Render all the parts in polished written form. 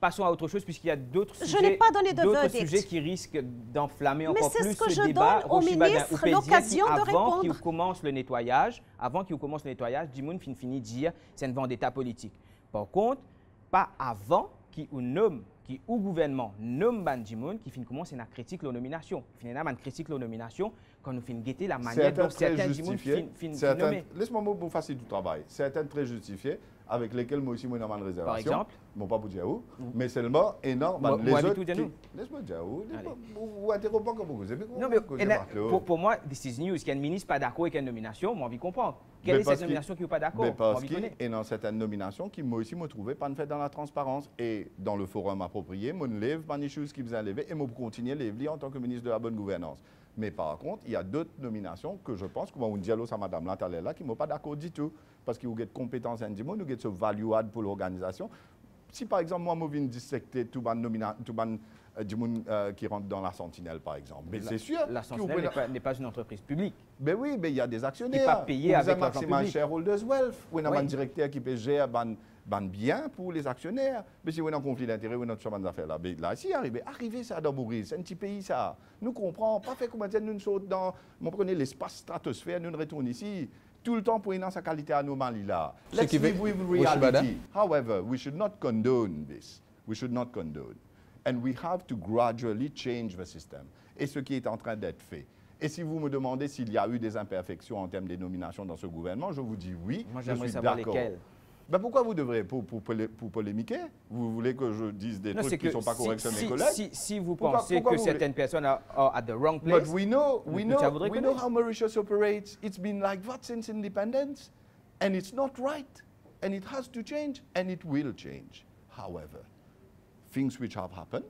passons à autre chose, puisqu'il y a d'autres Je n'ai pas donné de verdict. sujets qui risquent d'enflammer encore plus Mais c'est ce que je débat. donne au ministre l'occasion de répondre. Avant qu'il commence le nettoyage, Dimoun fini dire c'est une vendetta politique. Par contre, pas avant qu'il nomme, qui au gouvernement nomme Bandimoun, qui commence à critiquer la nomination. Finalement, critique la nomination quand nous finissons guetter la manière dont certains Dimoun finissent nommer. Laisse-moi vous faciliter du travail. Certains très justifiés, avec lesquels moi aussi, moi, j'ai une réservation. Par exemple? Bon, pas pour dire où, mais seulement énorme. Les autres laisse-moi dire où. Ou interrompre comme vous. Non, mais pour moi, this is news. Qu'un ministre pas d'accord avec une nomination, moi, envie de comprendre. Quelle est cette nomination qui n'est pas d'accord? Mais parce qu'il y a dans certaines nominations qui, moi aussi, me trouvais pas fait dans la transparence. Et dans le forum approprié, moi, je lève pas les choses qui vous lever et moi, continuer à lever en tant que ministre de la bonne gouvernance. Mais par contre, il y a d'autres nominations que je pense, comme on dit à Mme Lantalella, qui ne sont pas d'accord du tout. Parce qu'il y a des compétences individuelles, nous avons ce value add pour l'organisation. Si par exemple, moi, je viens dissecter tout le monde qui rentre dans la Sentinelle, par exemple, mais c'est sûr. La Sentinelle n'est pas une entreprise publique. Ben oui, mais il y a des actionnaires. Qui n'est pas payé avec l'argent public. Shareholders Wealth. Où il y a un directeur qui peut gérer bien pour les actionnaires. Mais si on a un conflit d'intérêt, on a toutes ces affaires-là. Mais là, si arrivé ça dans Maurice, c'est un petit pays, ça. Nous comprenons, pas fait comment nous sautons dans, on prenait l'espace stratosphère, nous retournons ici. Tout le temps pour sa qualité anomalie là. Let's live with reality. However, we should not condone this. We should not condone. And we have to gradually change the system. Et ce qui est en train d'être fait. Et si vous me demandez s'il y a eu des imperfections en termes de nominations dans ce gouvernement, je vous dis oui. Moi, j'aimerais savoir lesquelles. Ben pourquoi vous devrez pour polémiquer? Vous voulez que je dise des trucs qui ne sont pas corrects sur mes collègues? Si vous pensez que certaines personnes are at the wrong place, but we know how Mauritius operates. It's been like that since independence, and it's not right, and it has to change, and it will change. However, things which have happened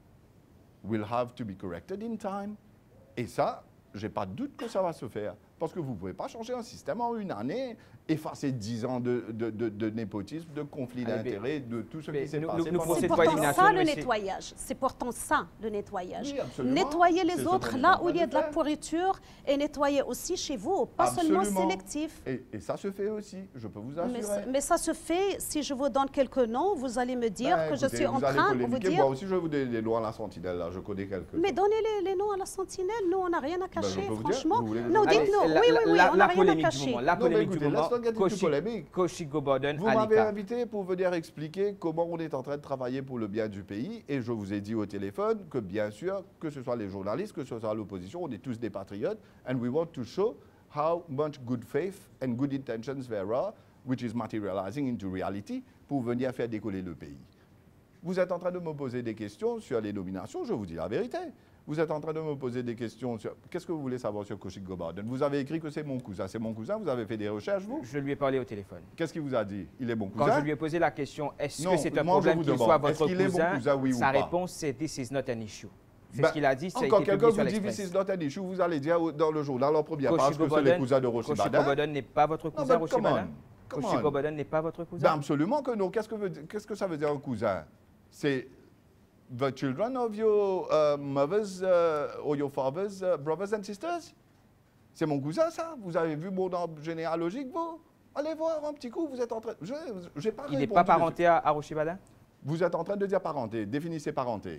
will have to be corrected in time. Et ça, je n'ai pas de doute que ça va se faire. Parce que vous ne pouvez pas changer un système en une année, effacer 10 ans de népotisme, de conflit d'intérêts, de tout ce qui s'est passé. C'est pourtant ça le nettoyage. C'est pourtant ça le nettoyage. Oui, nettoyer les autres là où il y a de la pourriture et nettoyer aussi chez vous, pas seulement sélectif. Et ça se fait aussi, je peux vous assurer. Mais ça se fait, si je vous donne quelques noms, vous allez me dire que je suis en train de vous dire... Moi aussi, je vais vous donner les noms à la Sentinelle, là, je connais quelques. Mais donnez les noms à la Sentinelle, nous, on n'a rien à cacher, franchement. Non, dites-nous, oui, on n'a rien à cacher. La polémique du moment, Kouchik Goborden, vous m'avez invité pour venir expliquer comment on est en train de travailler pour le bien du pays et je vous ai dit au téléphone que bien sûr, que ce soit les journalistes, que ce soit l'opposition, on est tous des patriotes and we want to show how much good faith and good intentions there are, which is materializing into reality, pour venir faire décoller le pays. Vous êtes en train de me poser des questions sur les nominations, je vous dis la vérité. Vous êtes en train de me poser des questions sur... Qu'est-ce que vous voulez savoir sur Kouchik Goborden? Vous avez écrit que c'est mon cousin. C'est mon cousin, vous avez fait des recherches, vous? Je lui ai parlé au téléphone. Qu'est-ce qu'il vous a dit? Il est mon cousin? Quand je lui ai posé la question, est-ce que c'est un problème qu'il soit votre cousin, oui sa réponse c'est « This is not an issue ». C'est ce qu'il a dit, ça a été publié sur quelqu'un vous dit « This is not an issue », vous allez dire dans le journal, en première page, que c'est les cousins de Rochibada. Kouchik Goborden n'est pas votre cousin, Rochibada? Kouchik Goborden n'est pas votre cousin? Absolument que non. Qu'est-ce que ça veut dire un cousin? C'est... the children of your mothers or your father's brothers and sisters? C'est mon cousin, ça? Vous avez vu mon arbre généalogique, vous? Allez voir un petit coup, vous êtes en train... Il n'est pas parenté à Rochibada? Vous êtes en train de dire parenté. Définissez parenté.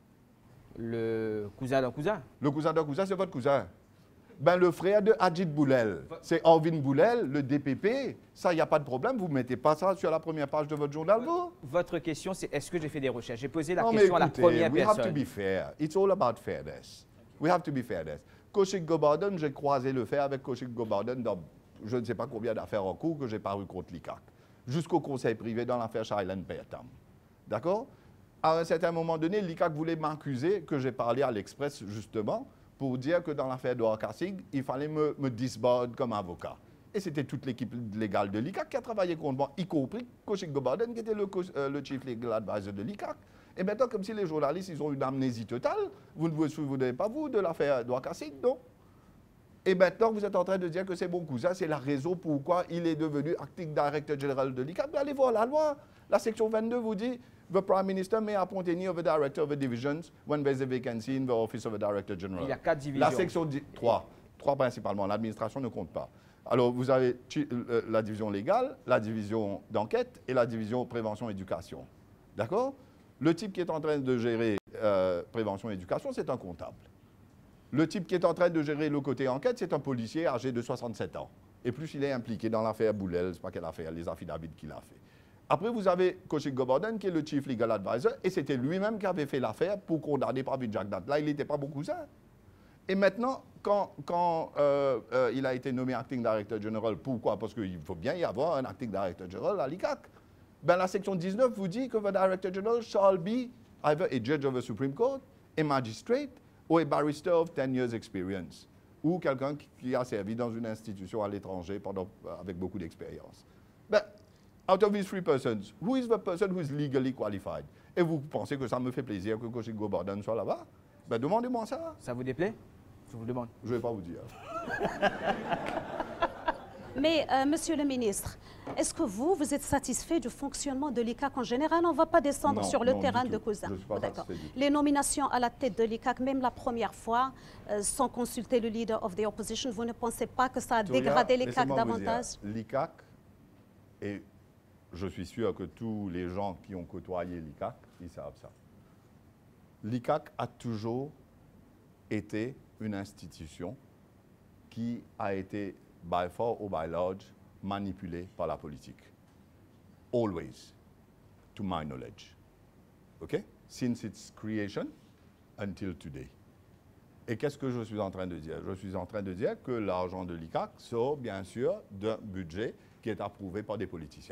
Le cousin d'un cousin? Le cousin d'un cousin, c'est votre cousin. Ben, le frère de Hadjit Boulel, c'est Orvin Boulel, le DPP. Ça, il n'y a pas de problème. Vous ne mettez pas ça sur la première page de votre journal, vous? Votre question, c'est est-ce que j'ai fait des recherches? J'ai posé la question à la première personne. We have to be fair. It's all about fairness. We have to be fairness. Kouchik Goborden, j'ai croisé le fer avec Kouchik Goborden dans je ne sais pas combien d'affaires en cours que j'ai paru contre l'ICAC. Jusqu'au conseil privé dans l'affaire Shailen Pertam. D'accord? À un certain moment donné, l'ICAC voulait m'accuser que j'ai parlé à l'Express, justement, pour dire que dans l'affaire de Kassig, il fallait me disbord comme avocat. Et c'était toute l'équipe légale de l'ICAC qui a travaillé contre moi, y compris Kouchik Goborden, qui était le chief legal advisor de l'ICAC. Et maintenant, comme si les journalistes, ils ont une amnésie totale, vous ne vous souvenez pas, vous, de l'affaire de Kassig, non? Et maintenant, vous êtes en train de dire que c'est mon cousin, c'est la raison pourquoi il est devenu acting director général de l'ICAC. Mais allez voir la loi. La section 22 vous dit The Prime Minister may appoint any of the director of the divisions when there is a vacancy in the office of the Director General. Il y a 4 divisions. La section 3 principalement. L'administration ne compte pas. Alors, vous avez la division légale, la division d'enquête et la division prévention-éducation. D'accord? Le type qui est en train de gérer prévention et éducation, c'est un comptable. Le type qui est en train de gérer le côté enquête, c'est un policier âgé de 67 ans. Et plus il est impliqué dans l'affaire Boulel, c'est pas quelle affaire, les affidavits qu'il a fait. Après, vous avez Kaushik Gobardhan, qui est le Chief Legal Advisor, et c'était lui-même qui avait fait l'affaire pour condamner Pravin Jagnat. Là, il n'était pas beaucoup ça. Et maintenant, quand il a été nommé Acting Director General, pourquoi? Parce qu'il faut bien y avoir un Acting Director General à l'ICAC. Ben, la section 19 vous dit que le Director General shall be either a judge of the Supreme Court, a magistrate, ou a barrister of 10 years experience, ou quelqu'un qui a servi dans une institution à l'étranger avec beaucoup d'expérience. Ben, out of these 3 persons, who is the person who is legally qualified? Et vous pensez que ça me fait plaisir que Kaushik Gobardhan soit là-bas? Ben, demandez-moi ça. Ça vous déplaît? Je vous le demande. Je ne vais pas vous dire. Mais, Monsieur le ministre, est-ce que vous êtes satisfait du fonctionnement de l'ICAC en général? On ne va pas descendre sur le terrain de Cousin. D'accord. Les nominations à la tête de l'ICAC, même la première fois, sans consulter le leader of the opposition, vous ne pensez pas que ça a dégradé l'ICAC davantage? L'ICAC, et je suis sûr que tous les gens qui ont côtoyé l'ICAC, ils savent ça. L'ICAC a toujours été une institution qui a été, by far or by large, manipulée par la politique. Always, to my knowledge. OK? Since its creation until today. Et qu'est-ce que je suis en train de dire? Je suis en train de dire que l'argent de l'ICAC sort, bien sûr, d'un budget qui est approuvé par des politiciens.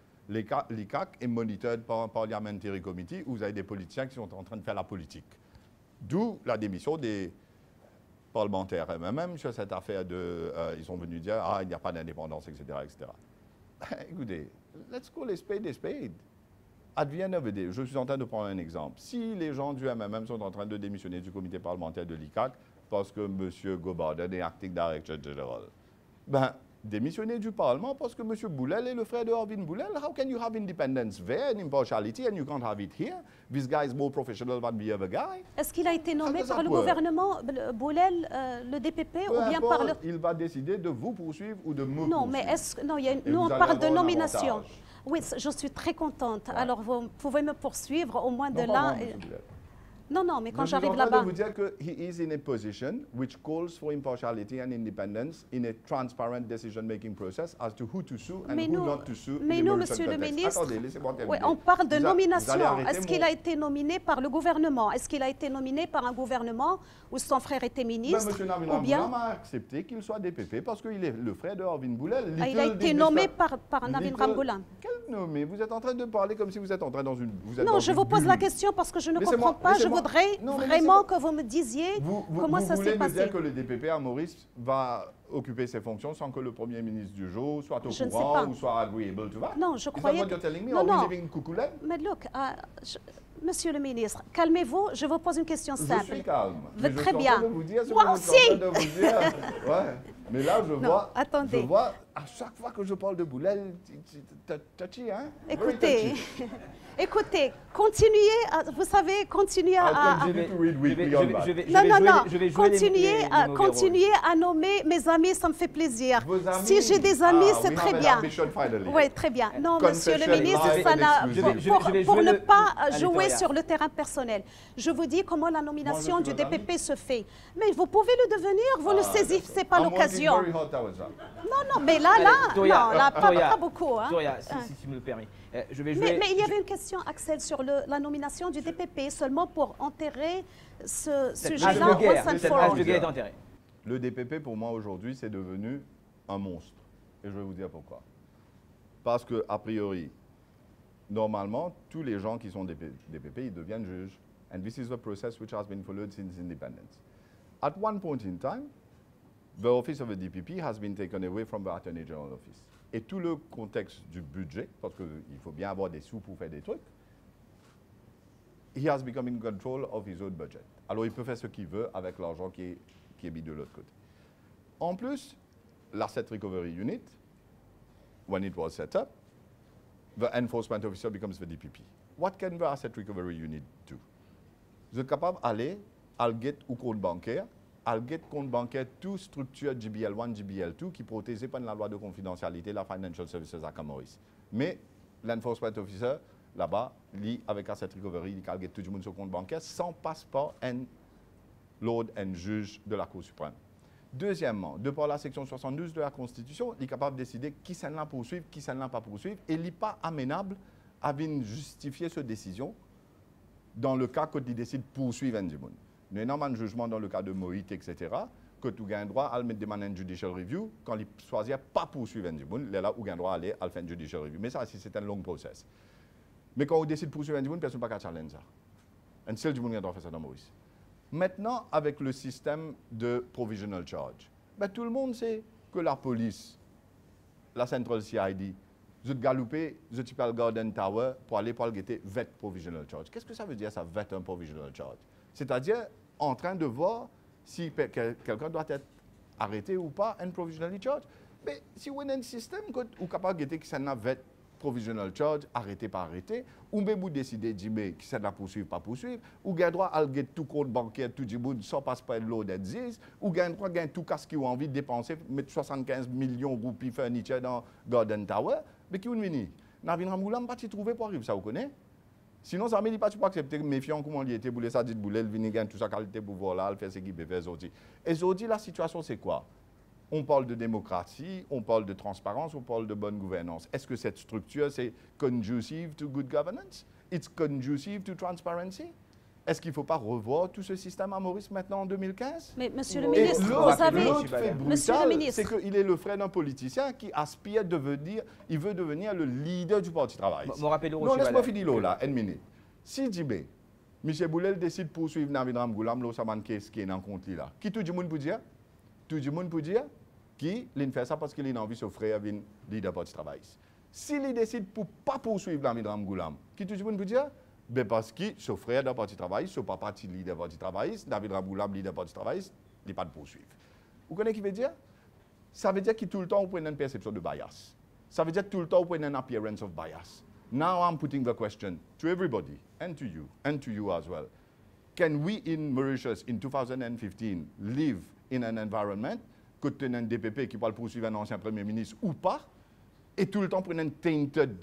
L'ICAC est monitored par un parliamentary committee où vous avez des politiciens qui sont en train de faire la politique. D'où la démission des parlementaires. Et même sur cette affaire ils sont venus dire « Ah, il n'y a pas d'indépendance, etc. etc. » Écoutez, let's call a spade a spade. At the end of the day, je suis en train de prendre un exemple. Si les gens du MMM sont en train de démissionner du comité parlementaire de l'ICAC parce que M. Gobardhan est acting director general, ben, démissionner du Parlement parce que M. Boulel est le frère de Arvin Boulel. How can you have independence there and impartiality and you can't have it here? This guy is more professional than the other guy. Est-ce qu'il a été nommé par le gouvernement, Boulel, le DPP, ou bien par le... Il va décider de vous poursuivre ou de me poursuivre. Non, mais est-ce que... Non, nous, on parle de nomination. Oui, je suis très contente. Ouais. Alors, vous pouvez me poursuivre au moins de là... Non, non, mais quand j'arrive là-bas... Je suis en train de vous dire qu'il is in a position which calls for impartiality and independence in a transparent decision-making process as to who to sue and who not to sue. Mais nous, Monsieur le ministre, attendez, laissez-moi terminer. Oui, on parle de nomination. Est-ce qu'il a été nominé par le gouvernement? Est-ce qu'il a été nominé par un gouvernement où son frère était ministre? Monsieur Navin Ramgoolam a accepté qu'il soit DPP parce qu'il est le frère de Arvin Boulel. Il a été nommé par Navin Ramgoolam. Quel nommé? Vous êtes en train de parler comme si vous êtes en train dans une... Non, je vous pose la question parce que je ne comprends pas. Je voudrais vraiment que vous me disiez comment ça s'est passé. Vous voulez me dire que le DPP à Maurice va occuper ses fonctions sans que le Premier ministre du jour soit au courant ou soit agreeable to that? Non, je croyais que... Non, mais look, Monsieur le ministre, calmez-vous, je vous pose une question simple. Je suis calme. Très bien. Moi aussi. Ouais. Mais là, je vois, à chaque fois que je parle de Boulel, touchy, hein? Écoutez, continuez, vous savez, continuez à... Continuez à nommer mes amis, ça me fait plaisir. Si j'ai des amis, c'est très bien. Oui, très bien. Non, Monsieur le ministre, pour ne pas jouer sur le terrain personnel, je vous dis comment la nomination du DPP se fait. Mais vous pouvez le devenir, vous ne saisissez pas l'occasion. Non, mais là, pas beaucoup. Toria, si tu me le permets. Mais il y avait une question, Axel, sur la nomination du DPP, seulement pour enterrer ce sujet-là. Cette hache de guerre est enterrée. Le DPP, pour moi, aujourd'hui, c'est devenu un monstre. Et je vais vous dire pourquoi. Parce que, a priori, normalement, tous les gens qui sont DPP, ils deviennent juges. And this is the process which has been followed since independence. At one point in time, the office of the DPP has been taken away from the Attorney General Office. Et tout le contexte du budget, parce qu'il faut bien avoir des sous pour faire des trucs, he has become in control of his own budget. Alors, il peut faire ce qu'il veut avec l'argent qui est mis de l'autre côté. En plus, l'Asset Recovery Unit, when it was set up, the enforcement officer becomes the DPP. What can the Asset Recovery Unit do? Vous êtes capable d'aller à get ou compte bancaire, compte bancaire, toute structure GBL1, GBL2 qui protégée par la loi de confidentialité, la Financial Services Act à Maurice. Mais l'enforcement officer là-bas, avec Asset Recovery, il a tout le monde sur compte bancaire sans passeport un Lord and juge de la Cour suprême. Deuxièmement, de par la section 72 de la Constitution, il est capable de décider qui s'en l'a poursuivre, qui s'en l'a pas poursuivre, et il n'est pas amenable à venir justifier cette décision dans le cas qu'il décide de poursuivre un monde. Il y a énormément de jugements dans le cas de Moïse, etc., que tu as droit à le mettre demander une judicial review quand il choisit pas poursuivre un monde, là où il a droit à aller à faire une judicial review. Mais ça, c'est un long process. Mais quand on décide de poursuivre un monde, personne ne peut pas challenger ça. Un seul monde qui doit faire ça dans Moïse. Maintenant, avec le système de provisional charge, ben, tout le monde sait que la police, la Central CID, je te galoupé, je te parle Garden Tower pour aller pour le guetter vet provisional charge. Qu'est-ce que ça veut dire, ça, vet un provisional charge? C'est-à-dire, en train de voir si quelqu'un doit être arrêté ou pas, un provisional charge. Mais si vous avez un système où vous êtes capable de guetter que ça n'a vet provisional charge, arrêté par arrêté, ou bien vous décidez de dire que ça ne poursuivre pas poursuivre, ou vous avez droit à le tout compte bancaire, tout le monde, sans passe pas de l'eau d'existe, ou vous avez droit à tout cas qui ont envie de dépenser, mettre 75 millions de roupies furniture dans Garden Tower, mais qui ont venu. Navin Ramoulam, pas trouver pour arriver, ça vous connaissez? Sinon, ça ne dit pas tu peux accepter méfiant comment il était, boulé ça, dit boulé, le vinaigre, tout ça, qualité pour voir là, faire ce qu'il peut faire aujourd'hui. Et aujourd'hui, la situation, c'est quoi? On parle de démocratie, on parle de transparence, on parle de bonne gouvernance. Est-ce que cette structure, c'est conducive to good governance? It's conducive to transparency? Est-ce qu'il ne faut pas revoir tout ce système à Maurice maintenant en 2015? Mais Monsieur le ministre, vous savez... L'autre fait brutal, c'est qu'il est le frère d'un politicien qui aspire il veut devenir le leader du Parti travail. Non, laisse-moi finir là, une minute. Si Djibé, M. Boulel décide de poursuivre Navid Ramgoulam, l'eau saman qui est dans le compte là, qui tout le monde peut dire? Tout le monde peut dire qu'il fait ça parce qu'il a envie de s'offrir à un leader Parti travail. S'il décide pour ne pas poursuivre Navid Ramgoulam, qui tout le monde peut dire? Ben parce que ce frère d'un parti travail, ce papa parti leader parti travail, David Ramgoulam leader parti travail, il n'est pas de poursuivre. Vous connaissez ce qu'il veut dire? Ça veut dire que tout le temps, vous prenez une perception de bias. Ça veut dire que tout le temps, vous prenez une appearance of bias. Now I'm putting the question to everybody, and to you as well. Can we in Mauritius in 2015 live in an environment que tu as un DPP qui va poursuivre un ancien Premier ministre ou pas, et tout le temps prendre un tainted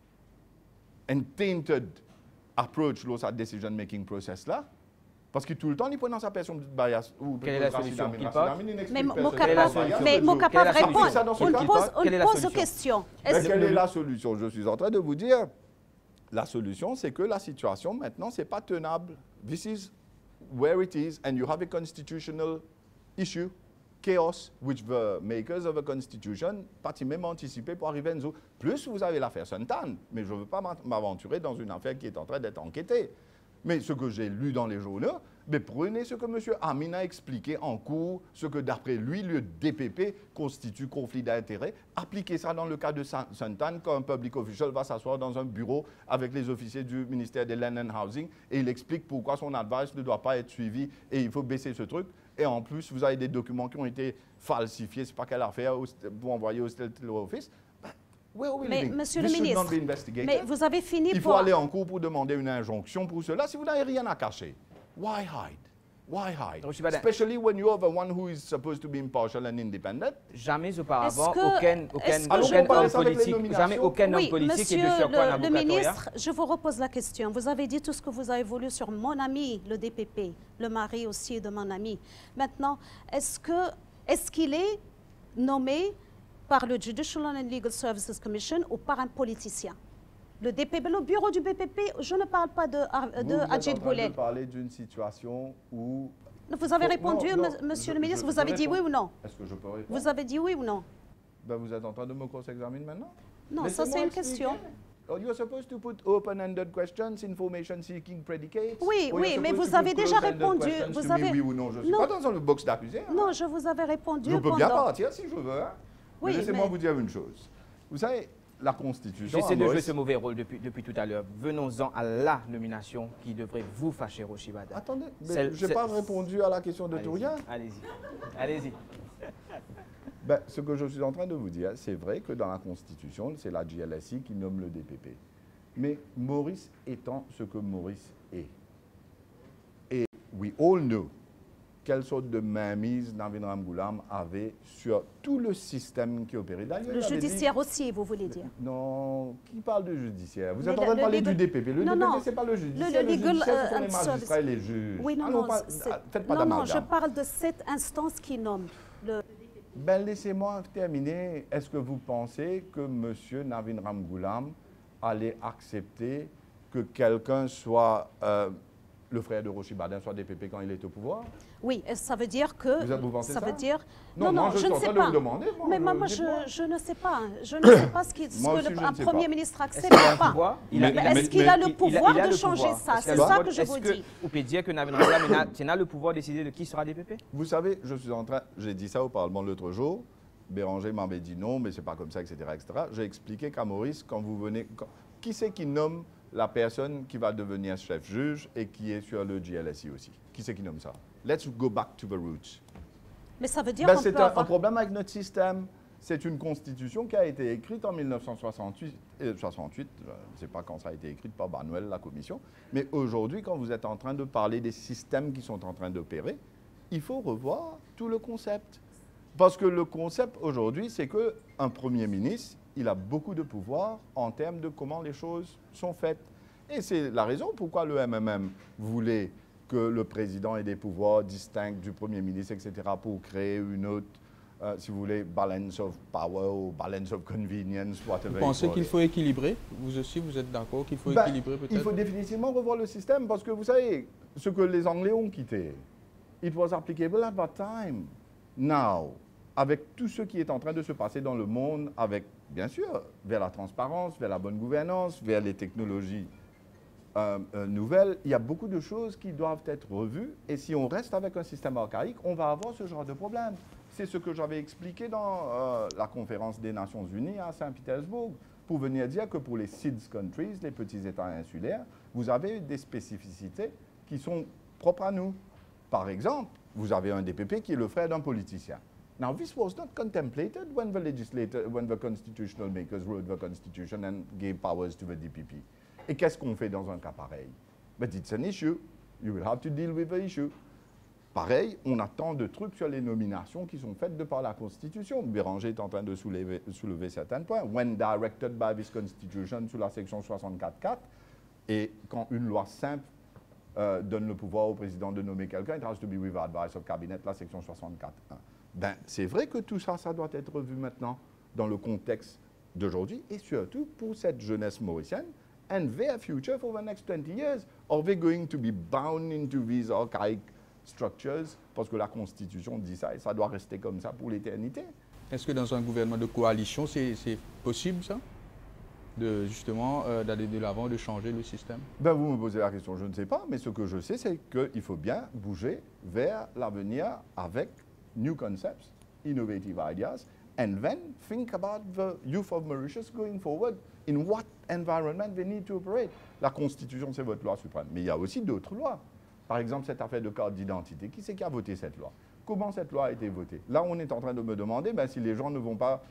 approach dans sa decision-making process là, parce que tout le temps, il prend dans sa personne de bias. Quelle est la solution? Mais mon capable répond. On pose aux questions. Quelle est la solution? Je suis en train de vous dire, la solution, c'est que la situation maintenant, ce n'est pas tenable. This is where it is, and you have a constitutional issue, chaos, which the makers of a constitution, pas même anticipé pour arriver à nous. Plus vous avez l'affaire Suntan, mais je ne veux pas m'aventurer dans une affaire qui est en train d'être enquêtée. Mais ce que j'ai lu dans les journaux, mais prenez ce que M. Amin a expliqué en cours, ce que d'après lui, le DPP constitue conflit d'intérêts. Appliquez ça dans le cas de Suntan, quand un public official va s'asseoir dans un bureau avec les officiers du ministère de Land and Housing et il explique pourquoi son advice ne doit pas être suivi et il faut baisser ce truc. Et en plus, vous avez des documents qui ont été falsifiés, c'est pas quelle affaire, vous envoyez au State Office. Mais Monsieur le ministre, mais vous avez fini Il faut aller en cours pour demander une injonction pour cela. Si vous n'avez rien à cacher, why hide? Why hide? Especially when you are the one who is supposed to be impartial and independent. Jamais auparavant, aucun homme politique est de faire quoi le ministre, je vous repose la question. Vous avez dit tout ce que vous avez voulu sur mon ami, le DPP, le mari aussi de mon ami. Maintenant, est-ce qu'il est nommé par le Judicial and Legal Services Commission ou par un politicien? Le DPP, le bureau du BPP, je ne parle pas de Ajit Boulel. Vous parlez d'une situation où... Vous avez répondu, monsieur le ministre, vous avez dit oui ou non? Est-ce que je peux répondre? Vous avez dit oui ou non? Ben, vous êtes en train de me cross-examiner maintenant? Non, ça c'est une question. You're supposed to put open-ended questions, information-seeking predicates. Oui, mais vous avez déjà répondu. Vous avez... Oui ou non, je ne suis pas dans le box d'accusé. Hein. Non, je vous avais répondu. Je peux bien partir si je veux. Hein. Oui, laissez-moi vous dire une chose. Vous savez, la Constitution... J'essaie de jouer ce mauvais rôle depuis tout à l'heure. Venons-en à la nomination qui devrait vous fâcher, Rochibada. Attendez, je n'ai pas répondu à la question de Touria. Allez-y. Ben, ce que je suis en train de vous dire, c'est vrai que dans la Constitution, c'est la GLSI qui nomme le DPP. Mais Maurice étant ce que Maurice est. Et we all know quelle sorte de mainmise Navin Ramgoolam avait sur tout le système qui opérait. Le judiciaire aussi, vous voulez dire? Non, qui parle de judiciaire? Vous êtes en train de parler du DPP. Le DPP, ce n'est pas le judiciaire. Le judiciaire, ce sont les magistrats et les juges. Oui, non, faites pas d'amalgame. Non, je parle de cette instance qui nomme le... Ben, laissez-moi terminer. Est-ce que vous pensez que M. Navin Ramgoolam allait accepter que quelqu'un soit le frère de Rochi Badin, soit DPP quand il est au pouvoir? Oui, ça veut dire que... Vous pensez ça? Veut dire... Non, je ne sais pas. Vous demander, mais moi, je ne sais pas. Je ne sais pas ce qu'un Premier ministre accepte ou pas. Est-ce qu'il a le pouvoir de changer ça? C'est ça que je vous dis. Vous pouvez dire que Navin Ramgoolam a le pouvoir de décider de qui sera DPP? Vous savez, j'ai dit ça au Parlement l'autre jour. Béranger m'avait dit non, mais c'est pas comme ça, etc. J'ai expliqué qu'à Maurice, quand vous venez... Qui c'est qui nomme la personne qui va devenir chef-juge et qui est sur le GLSI aussi? Qui c'est qui nomme ça? Let's go back to the roots. Mais ça veut dire qu'on c'est un problème avec notre système. C'est une constitution qui a été écrite en 1968. 68, je ne sais pas quand ça a été écrit par Banuel, la commission. Mais aujourd'hui, quand vous êtes en train de parler des systèmes qui sont en train d'opérer, il faut revoir tout le concept. Parce que le concept aujourd'hui, c'est qu'un Premier ministre, il a beaucoup de pouvoir en termes de comment les choses sont faites. Et c'est la raison pourquoi le MMM voulait que le président ait des pouvoirs distincts du Premier ministre, etc., pour créer une autre, si vous voulez, balance of power ou balance of convenience, whatever. Vous pensez qu'il faut équilibrer? Vous aussi, vous êtes d'accord qu'il faut équilibrer peut-être? Il faut définitivement revoir le système parce que vous savez, ce que les Anglais ont quitté, it was applicable at that time. Now, avec tout ce qui est en train de se passer dans le monde, avec, bien sûr, vers la transparence, vers la bonne gouvernance, vers les technologies nouvelles, il y a beaucoup de choses qui doivent être revues. Et si on reste avec un système archaïque, on va avoir ce genre de problème. C'est ce que j'avais expliqué dans la conférence des Nations Unies à Saint-Pétersbourg, pour venir dire que pour les SIDS countries, les petits États insulaires, vous avez des spécificités qui sont propres à nous. Par exemple, vous avez un DPP qui est le frère d'un politicien. Now, this was not contemplated when the constitutional makers wrote the constitution and gave powers to the DPP. Et qu'est-ce qu'on fait dans un cas pareil? But it's an issue. You will have to deal with the issue. Pareil, on a tant de trucs sur les nominations qui sont faites de par la Constitution. Béranger est en train de soulever certains points. When directed by this Constitution, sous la section 64.4, et quand une loi simple donne le pouvoir au président de nommer quelqu'un, it has to be with advice of cabinet, la section 64.1. Ben, c'est vrai que tout ça, ça doit être revu maintenant dans le contexte d'aujourd'hui et surtout pour cette jeunesse mauricienne and their future for the next 20 years. Are they going to be bound into these archaic structures parce que la Constitution dit ça et ça doit rester comme ça pour l'éternité? Est-ce que dans un gouvernement de coalition, c'est possible ça? Justement, d'aller de l'avant, de changer le système? Ben, vous me posez la question, je ne sais pas, mais ce que je sais, c'est qu'il faut bien bouger vers l'avenir avec new concepts, innovative ideas, and then think about the youth of Mauritius going forward, in what environment they need to operate. La Constitution, c'est votre loi suprême, mais il y a aussi d'autres lois. Par exemple, cette affaire de carte d'identité, qui c'est qui a voté cette loi? Comment cette loi a été votée? Là, on est en train de me demander ben, si les gens ne vont pas,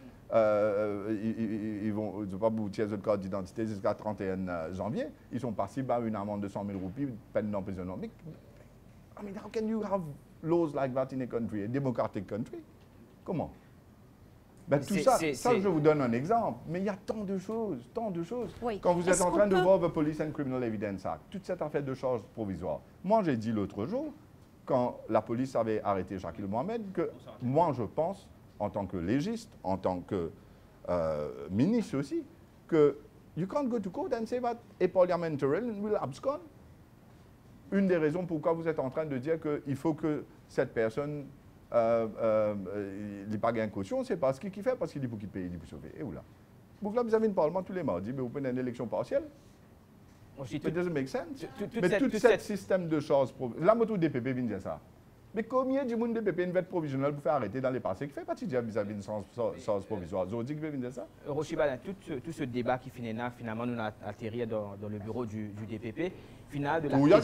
ils vont pas boutir de carte d'identité jusqu'à 31 janvier, ils sont passibles à une amende de 100 000 roupies, peine d'emprisonnement. Mais, I mean, how can you have laws like that in a country, a democratic country? Comment? Ben, tout ça, je vous donne un exemple, mais il y a tant de choses, tant de choses. Oui. Quand vous êtes en train de voir the Police and Criminal Evidence Act, toute cette affaire de charges provisoires. Moi, j'ai dit l'autre jour, quand la police avait arrêté Shakil Mohamed, que moi, je pense, en tant que légiste, en tant que ministre aussi, que you can't go to court and say that a parliamentarian will abscond. Une des raisons pourquoi vous êtes en train de dire qu'il faut que cette personne il pague une caution, c'est parce qu'il fait, parce qu'il dit pour qu'il paye, il dit pour sauver. Et où là? Donc là, vous avez un parlement tous les mardis, mais vous prenez une élection partielle. It doesn't make sense. Mais tout ce système de choses, la moto DPP vient dire ça. Mais combien de monde DPP une vête provisionnelle pour faire arrêter dans les passés qui fait partie de vis-à-vis d'une chose provisoire? Vous dit que vient dire ça? Rochi Badin, tout ce débat qui finalement nous a atterri dans le bureau du DPP, final de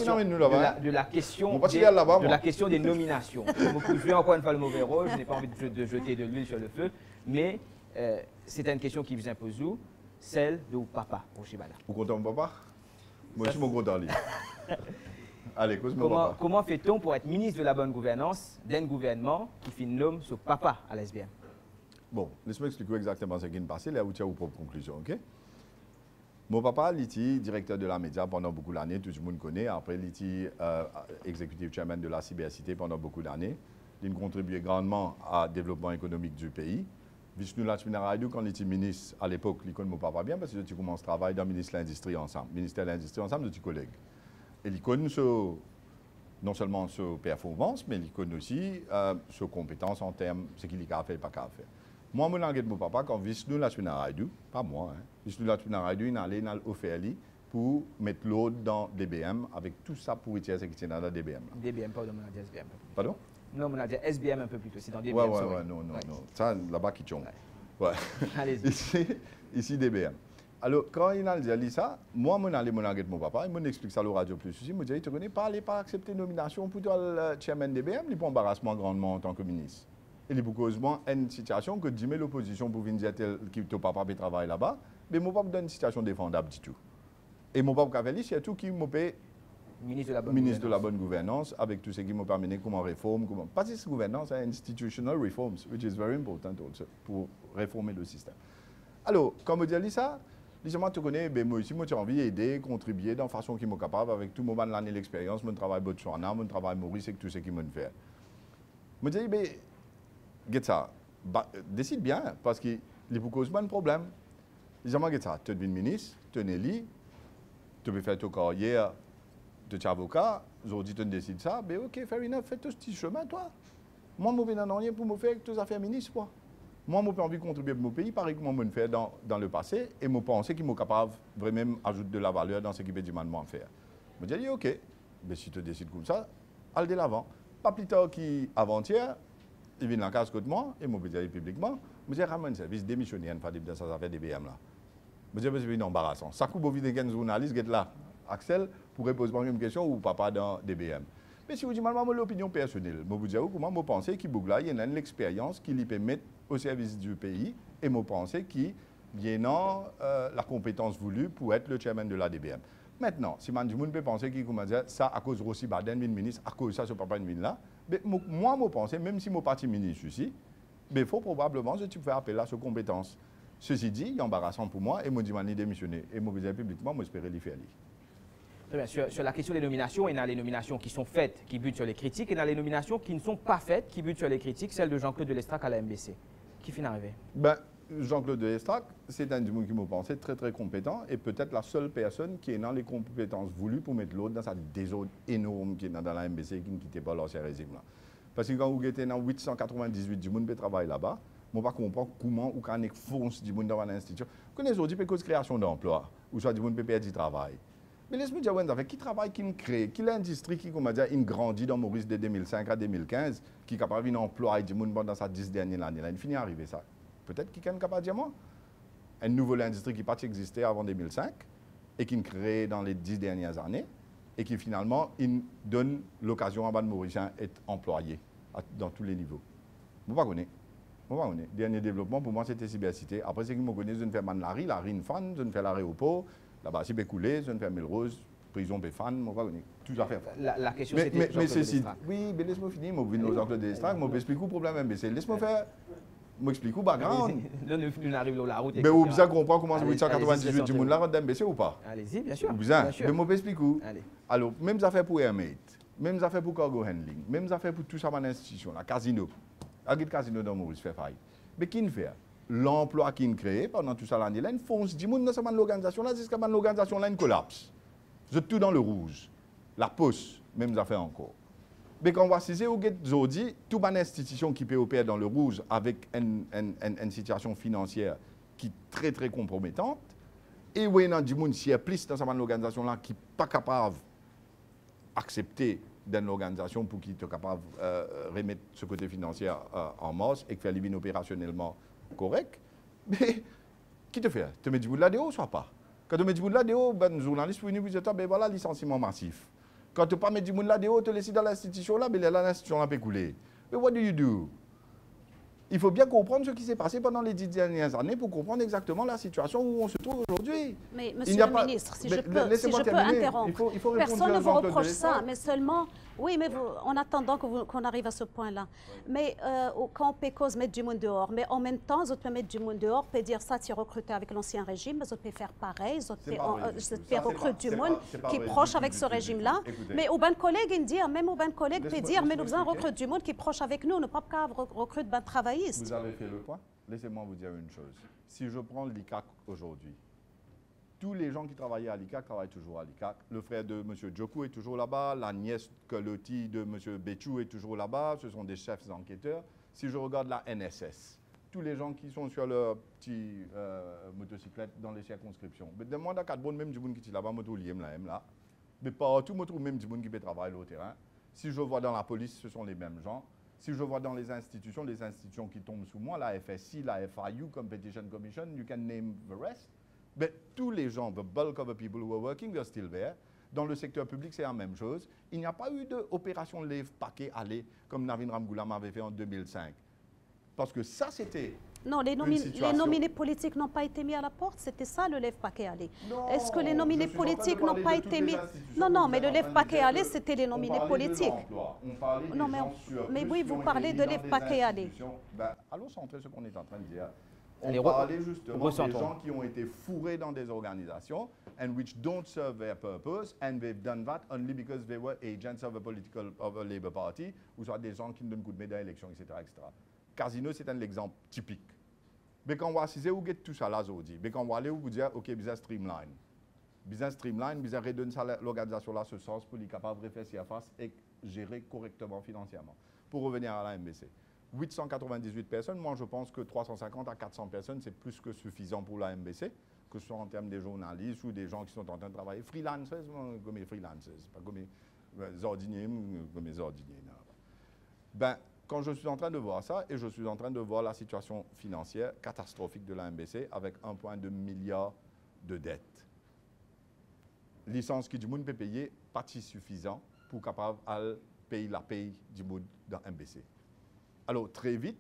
la question des nominations. Je vais encore une fois le mauvais rôle, je n'ai pas envie de jeter de l'huile sur le feu, mais c'est une question qui vous impose où? Celle de papa, Rochi Badin. Vous comptez mon papa? Moi aussi, mon content. Allez, comment fait-on pour être ministre de la bonne gouvernance d'un gouvernement qui fait nomme ce papa à l'SBM? Bon, laisse-moi expliquer exactement ce qui est passé, là où tu as vos propres conclusions, ok? Mon papa, il était directeur de la média pendant beaucoup d'années, tout le monde connaît. Après, il était executive chairman de la cybercité pendant beaucoup d'années. Il a contribué grandement au développement économique du pays. Vishnu Lakshminarayalu, quand il était ministre à l'époque, il connaît mon papa bien parce que tu commences à travailler dans le ministère de l'Industrie ensemble, de tes collègues. Et il connaît non seulement sa performance, mais il connaît aussi ses compétences en termes de ce qu'il a fait et pas fait. Moi, je suis mon papa quand Vishnu Lakshminarayalu, pas moi, hein, Vishnu Lakshminarayalu, il allait dans l'OFLI pour mettre l'autre dans DBM avec tout ça pour utiliser ce qui est dans la DBM. DBM, pardon, on a dit SBM. Pardon? Non, on a dit SBM un peu plus tôt, c'est dans DBM. Ouais, non. Ça, là-bas, qui tombe. Ouais. Allez-y. Ici, DBM. Alors, quand il a dit ça, moi, je suis allé mon papa, il m'explique ça à la radio plus. Il me dit, tu connais pas, il n'a pas accepté la nomination pour le chairman DBM, il prend embarrassement grandement en tant que ministre. Il y a beaucoup une situation que dit l'opposition pour venir dire que ton papa peut travailler là-bas, mais mon papa donne une situation défendable du tout. Et mon papa Cavelli, c'est tout qui m'a fait ministre de la bonne gouvernance avec tout ce qui m'a permis comment réforme, pas juste gouvernance, institutional reforms, which is very important also pour réformer le système. Alors, quand je dis ça, justement, tu connais, ben, moi aussi, j'ai envie d'aider, contribuer de façon qui m'est capable avec tout le moment de l'année l'expérience, mon travail Botswana, mon travail Maurice et tout ce qui m'a fait. Je me dis, ben, get ça, décide bien, parce qu'il y a beaucoup de problèmes. Justement, get ça, tu deviens ministre, tu es élu, tu peux faire ta carrière de avocat, aujourd'hui tu décides ça, ben ok, fair enough, fais tout ce petit chemin, toi. Moi, je viens en rien pour me faire toutes les affaires ministres, quoi. Moi, j'ai envie de contribuer à mon pays, pareil que moi, je fais dans le passé, et je pense qu'il est capable de vraiment ajouter de la valeur dans ce qu'il veut demander de faire. Je me dis, ok, ben, si tu décides comme ça, allez de l'avant. Pas plus tard qu'avant-hier, il vient dans la case de moi, et je me dis publiquement, je me dis, ramène service démissionnaire, il faut dans ça affaire des BM là. Je me dis, c'est embarrassant. Ça coupe au vide d'un journaliste qui est là, Axel, pour répondre à une question ou papa dans DBM. Mais si vous dites, moi, l'opinion personnelle, je vous dis, comment je pense qu'il y a une expérience qui lui permet au service du pays et je pense qu'il y a la compétence voulue pour être le chairman de la DBM. Maintenant, si man peut penser qu'il dire ça à cause de Rossi Baden, ministre, à cause de ça, ce papa une là, mais moi, je pense, même si mon parti ministre ici, il faut probablement que tu fais appel à ses compétences. Ceci dit, il est embarrassant pour moi et je dis que je démissionner. Et je dis publiquement, je espère le faire. Très bien. Sur la question des nominations, il y a les nominations qui sont faites, qui butent sur les critiques, et il y a les nominations qui ne sont pas faites, qui butent sur les critiques, celle de Jean-Claude Delestrac à la MBC. Qui finit arrivé? Jean-Claude Delestrac, c'est un homme qui me pensait très très compétent et peut-être la seule personne qui est dans les compétences voulues pour mettre l'autre dans cette désordre énorme qui est dans la MBC qui ne quittait pas l'ancien régime là. Parce que quand vous êtes dans 898 du monde qui travaille là-bas, on ne comprend pas comment ou quand on fonce du monde dans l'institution. Vous connaissez aujourd'hui peut cause création d'emploi ou soit du monde peut perdre du travail. Mais laisse-moi dire, avec qui travaille, qui crée, qui l'industrie qui, comme dire, grandit dans Maurice de 2005 à 2015, qui est capable d'employer du monde dans sa 10 dernières années. Là, il finit à arriver ça. Peut-être qu'il est capable de dire moi. Une nouvelle industrie qui n'a pas existé avant 2005 et qui crée dans les 10 dernières années et qui finalement donne l'occasion à Ban Mauricien d'être employé dans tous les niveaux. Vous ne connaissez pas. Dernier développement, pour moi, c'était cybercité. Après, c'est que je connais, je ne fais pas la rine fan, je ne fais l'aéroport. Là-bas, si je coulé, je ne fais Melrose, prison Béfan, je ne tout à faire. La question, c'était mais ceci, oui, mais laisse-moi finir, je vais nous Jean-Claude Delestrac, je vais expliquer le problème MBC. Laisse-moi faire, je m'explique le background. Nous arrivons à la route. Mais vous besoin comprendre comment 898 du monde là rentre MBC ou pas? Allez-y, bien sûr. Mais je m'explique où. Alors, même affaire pour Airmate, même affaire pour cargo handling, même affaire pour tout ça dans l'institution, la casino. Il y a un casino dans Maurice fait faille. Mais qui ne fait? L'emploi qui est créé pendant tout ça l'année, là, une fonce, du monde dans l'organisation, là, jusqu'à l'organisation, là, une collapse. Vous êtes tout dans le rouge. La poste, même affaire encore. Mais quand on va saisir, vous avez toute une institution qui peut opérer dans le rouge avec une situation financière qui est très, très compromettante. Et vous avez du monde qui est plus dans cette organisation-là qui n'est pas capable d'accepter d'une organisation pour qu'il soit capable de remettre ce côté financier en marche et faire les opérationnellement correct, mais qui te fait? Tu mets du bout de la déo, soit pas. Quand tu mets du bout de la déo, ben, journaliste pour venir vous dire, ben voilà, licenciement massif. Quand tu ne pas mettre du bout de la déo, tu laisses dans l'institution là, ben l'institution là peut couler. Mais what do you do? Il faut bien comprendre ce qui s'est passé pendant les 10 dernières années pour comprendre exactement la situation où on se trouve aujourd'hui. Mais monsieur le ministre, si je peux interrompre, personne ne vous reproche ça, mais seulement, oui, mais en attendant qu'on arrive à ce point-là. Mais quand on peut cause mettre du monde dehors, mais en même temps, vous pouvez mettre du monde dehors, peut dire ça, tu es recruté avec l'ancien régime, vous pouvez faire pareil, vous pouvez recruter du monde qui est proche avec ce régime-là. Mais au ban collègue, il dit, même au ban collègue peut dire, mais nous avons recruté du monde qui est proche avec nous, ne pas recruter ban travail. Vous avez fait le point. Laissez-moi vous dire une chose. Si je prends l'ICAC aujourd'hui, tous les gens qui travaillaient à l'ICAC travaillent toujours à l'ICAC. Le frère de M. Djokou est toujours là-bas. La nièce Koloti de M. Béchou est toujours là-bas. Ce sont des chefs enquêteurs. Si je regarde la NSS, tous les gens qui sont sur leur petite motocyclette dans les circonscriptions. Mais de moi, dans même du monde qui est là-bas, là. Mais partout, je trouve même du monde qui peut travailler au terrain. Si je vois dans la police, ce sont les mêmes gens. Si je vois dans les institutions qui tombent sous moi, la FSI, la FIU, Competition Commission, you can name the rest. Mais tous les gens, the bulk of the people who are working, they're still there. Dans le secteur public, c'est la même chose. Il n'y a pas eu d'opération lève paquet aller comme Navin Ramgoolam avait fait en 2005. Parce que ça, c'était... Non, les nominés politiques n'ont pas été mis à la porte. C'était ça, le lève-paquet aller. Est-ce que les nominés politiques n'ont pas été mis... Non, mais le lève-paquet aller, c'était les nominés politiques. On parlait des gens mais oui, vous parlez de lève-paquet aller. Allons centrer ce qu'on est en train de dire. On parlait justement des gens qui ont été fourrés dans des organisations and which don't serve their purpose and they've done that only because they were agents of a Labour Party ou soit des gens qui ne donnent coup de médaille à l'élection, etc., etc. Casino, c'est un exemple typique. Mais quand on va assister, vous get tout ça là, aujourd'hui. Mais quand on va aller, vous dire, OK, business streamline. Business streamline, business redonne l'organisation là ce sens pour être capable de réfléchir à face et gérer correctement financièrement. Pour revenir à la MBC. 898 personnes, moi je pense que 350 à 400 personnes, c'est plus que suffisant pour la MBC, que ce soit en termes des journalistes ou des gens qui sont en train de travailler. Freelancers, comme les freelancers, pas comme les ordinaires, comme les ordinaires. Ben, quand je suis en train de voir ça, et je suis en train de voir la situation financière catastrophique de la MBC avec 1,2 milliard de dettes. Licence qui du monde peut payer, pas si suffisant pour capable de payer la paye du monde dans MBC. Alors, très vite,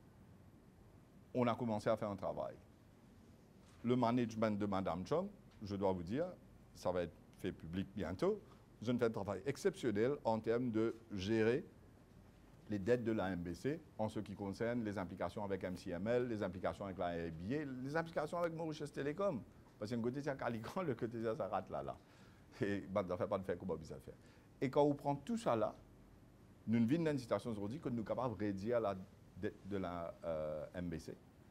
on a commencé à faire un travail. Le management de Mme Chong, je dois vous dire, ça va être fait public bientôt, ils ont fait un travail exceptionnel en termes de gérer les dettes de la MBC en ce qui concerne les implications avec MCML, les implications avec la ABA, les implications avec Mauritius Telecom. Parce qu'un côté, c'est Calican, le côté, ça rate là. Et ça ne fait pas de faire comme ça fait. Et quand on prend tout ça là, nous vivons dans une situation aujourd'hui que nous sommes capables de réduire la dette de la MBC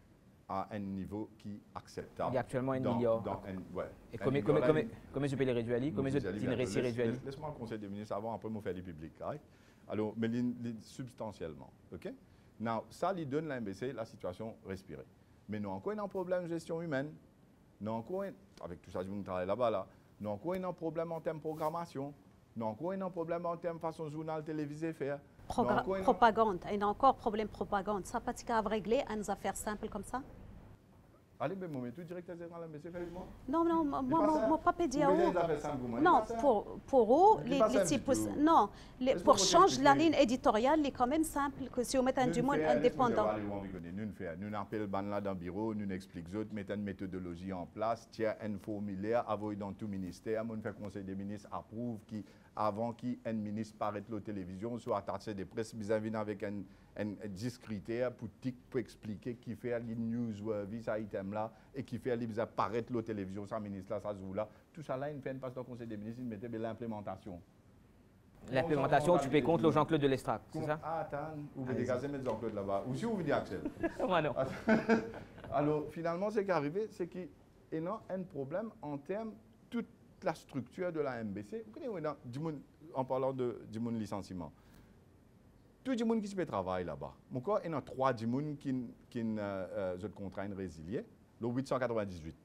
à un niveau qui est acceptable. Il y a actuellement 1 milliard. Et comment je peux les réduire? Comment je peux les réduire? Laisse-moi le conseil des ministres avant, après, je vais faire du public. Alors, mais substantiellement. OK? Now, ça lui donne la MBC la situation respirée. Mais nous avons encore un problème de gestion humaine. Nous avons encore, avec tout ça, je travaille là-bas, là. Nous avons encore un problème en termes de programmation. Nous avons encore un problème en termes de façon journal télévisé faire. Propagande. Il y a encore problème de propagande. Ça, pas à régler à une affaire simple comme ça? Allez, mais moi, tout directeur général de la MBC, fait moi. Non, moi, pas pédia où. Non, pour eux, les types. Non, pour changer la ligne éditoriale, il est quand même simple que si on met un du monde indépendant. Nous appelons là dans le bureau, nous expliquons autres, mettons une méthodologie en place, tiens, un formulaire, envoyé dans tout ministère, on fait conseil des ministres, approuve qui, avant qu'un ministre paraisse la télévision, soit attaché des presses, vis-à-vis avec un critères pour expliquer qui fait les newsworthy, ça item-là, et qui fait les apparaître la télévision, ça ministre-là, ça joue-là. Tout ça là, il fait une passe dans le conseil des ministres, il mettait l'implémentation. L'implémentation, tu payes compte le Jean-Claude de l'Estrade, c'est ça? Ah, attends, vous pouvez dégager mes Jean-Claude là-bas. Ou si vous voulez Axel. Moi non. Alors, finalement, ce qui est arrivé, c'est qu'il y a un problème en termes de toute la structure de la MBC. Vous connaissez, en parlant du monde licenciement. Tout le monde qui se fait travailler là-bas. Mon corps, il y a 3 personnes qui ont contraint de résilier. Le 898